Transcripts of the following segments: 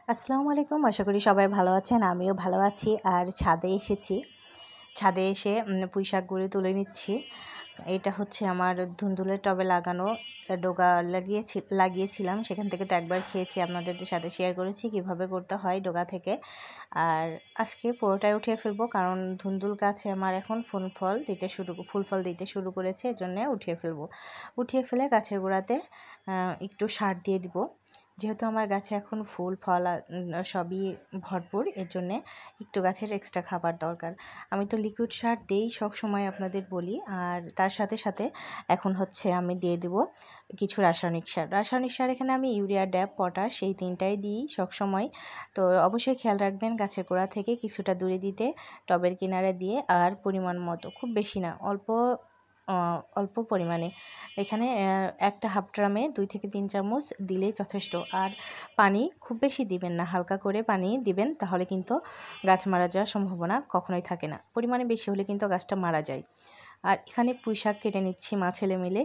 আসসালামু আলাইকুম। আশা করি সবাই ভালো আছেন, আমিও ভালো আছি। আর ছাদে এসেছি, ছাদে এসে পুঁইশাকগুলো তুলে নিচ্ছি। এটা হচ্ছে আমার ধুন্দুলের টবে লাগানো ডোগা লাগিয়েছিলাম, সেখান থেকে তো একবার খেয়েছি, আপনাদের সাথে শেয়ার করেছি কিভাবে করতে হয় ডোগা থেকে। আর আজকে পুরোটাই উঠিয়ে ফেলবো, কারণ ধুন্দুল গাছে আমার এখন ফুল ফল দিতে শুরু করেছে, এজন্য উঠিয়ে ফেলে গাছের গোড়াতে একটু সার দিয়ে দিব। যেহেতু আমার গাছে এখন ফুল ফল সবই ভরপুর, এর জন্যে একটু গাছের এক্সট্রা খাবার দরকার। আমি তো লিকুইড সার দিই সব সময়, আপনাদের বলি। আর তার সাথে সাথে এখন হচ্ছে আমি দিয়ে দেব কিছু রাসায়নিক সার এখানে আমি ইউরিয়া, ড্যাপ, পটাশ এই তিনটাই দিই সব সময়। তো অবশ্যই খেয়াল রাখবেন গাছের গোড়া থেকে কিছুটা দূরে দিতে, টবের কিনারে দিয়ে। আর পরিমাণ মতো, খুব বেশি না, অল্প পরিমাণে। এখানে একটা হাফ ড্রামে 2 থেকে 3 চামচ দিলেই যথেষ্ট। আর পানি খুব বেশি দিবেন না, হালকা করে পানি দিবেন, তাহলে কিন্তু গাছ মারা যাওয়ার সম্ভাবনা কখনোই থাকে না। পরিমাণে বেশি হলে কিন্তু গাছটা মারা যায়। আর এখানে পুঁইশাক কেটে নিচ্ছি মা ছেলে মিলে।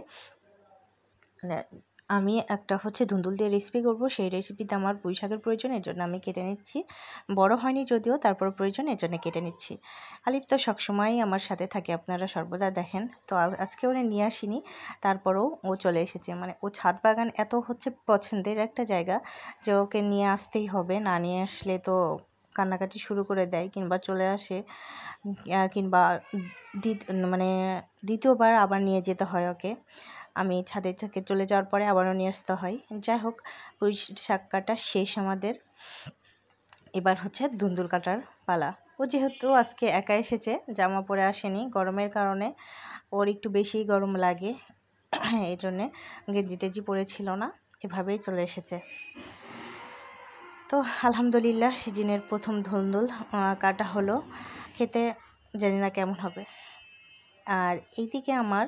আমি একটা হচ্ছে ধুন্দুল দিয়ে রেসিপি করব, সেই রেসিপিতে আমার পুঁইশাকের প্রয়োজন, এর জন্য আমি কেটে নিচ্ছি। বড় হয়নি যদিও, তারপর প্রয়োজন, এর জন্য কেটে নিচ্ছি। আলিফ তো সবসময়ই আমার সাথে থাকে, আপনারা সর্বদা দেখেন। তো আজকে ওরে নিয়ে আসিনি, তারপরেও ও চলে এসেছে। মানে ও ছাদ বাগান এত হচ্ছে পছন্দের একটা জায়গা যে ওকে নিয়ে আসতেই হবে, না নিয়ে আসলে তো কান্নাকাটি শুরু করে দেয়, কিংবা চলে আসে, কিংবা মানে দ্বিতীয়বার আবার নিয়ে যেতে হয় ওকে। আমি ছাদে থেকে চলে যাওয়ার পরে আবারও নিয়ে আসতে হয়। যাই হোক, পুঁই শাক কাটা শেষ আমাদের। এবার হচ্ছে ধুন্দুল কাটার পালা। ও যেহেতু আজকে একা এসেছে, জামা পরে আসেনি, গরমের কারণে ওর একটু বেশিই গরম লাগে, এই জন্যে গেঞ্জি টেঞ্জি পরেছিল না, এভাবেই চলে এসেছে। তো আলহামদুলিল্লাহ, সিজনের প্রথম ধুন্দুল কাটা হলো। খেতে জানি না কেমন হবে। আর এইদিকে আমার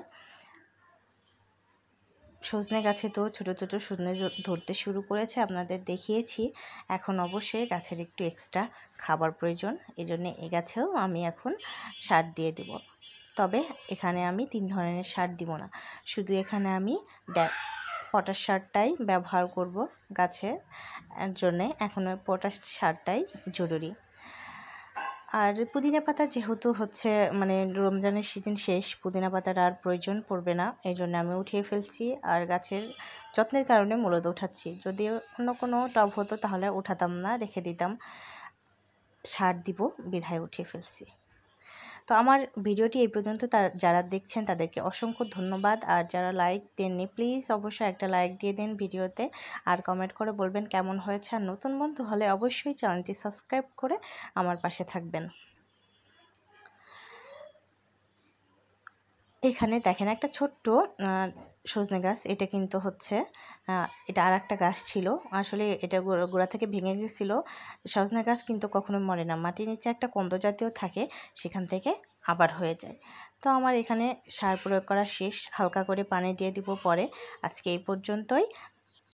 সজনে গাছে তো ছোটো ছোটো সজনে ধরতে শুরু করেছে, আপনাদের দেখিয়েছি। এখন অবশ্যই গাছের একটু এক্সট্রা খাবার প্রয়োজন, এই জন্যে এই গাছেও আমি এখন সার দিয়ে দেব। তবে এখানে আমি 3 ধরনের সার দিব না, শুধু এখানে আমি পটাশ সারটাই ব্যবহার করব গাছের জন্যে। এখন ওই পটাশ সারটাই জরুরি। আর পুদিনা পাতা যেহেতু হচ্ছে মানে রমজানের সিজন শেষ, পুদিনা পাতার আর প্রয়োজন পড়বে না, এই জন্য আমি উঠিয়ে ফেলছি। আর গাছের যত্নের কারণে মূলত উঠাচ্ছি, যদি অন্য কোনো টব হতো তাহলে উঠাতাম না, রেখে দিতাম। সার দিব বিধায় উঠিয়ে ফেলছি। তো আমার ভিডিওটি এই পর্যন্ত যারা দেখছেন তাদেরকে অসংখ্য ধন্যবাদ। আর যারা লাইক দেননি, প্লিজ অবশ্যই একটা লাইক দিয়ে দেন ভিডিওতে, আর কমেন্ট করে বলবেন কেমন হয়েছে। আর নতুন বন্ধু হলে অবশ্যই চ্যানেলটি সাবস্ক্রাইব করে আমার পাশে থাকবেন। এখানে দেখেন একটা ছোট্ট সজনে গাছ, এটা কিন্তু হচ্ছে এটা আর একটা গাছ ছিল, আসলে এটা গোড়া থেকে ভেঙে গেছিলো। সজনে গাছ কিন্তু কখনো মরে না, মাটির নিচে একটা কন্দ জাতীয় থাকে, সেখান থেকে আবার হয়ে যায়। তো আমার এখানে সার প্রয়োগ করা শেষ, হালকা করে পানি দিয়ে দিব পরে। আজকে এই পর্যন্তই,